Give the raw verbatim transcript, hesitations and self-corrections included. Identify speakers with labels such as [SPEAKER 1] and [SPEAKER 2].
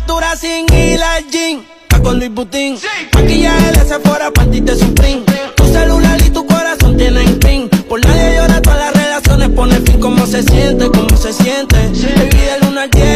[SPEAKER 1] factura sin ir al gym. Con Luis Butín, sí. Maquillaje de Sephora, panty de Supreme. Tu celular y tu corazón tienen pin. Por nadie llora, todas las relaciones pone fin. ¿Cómo se siente? ¿Cómo se siente? Sí. Baby, del uno al diez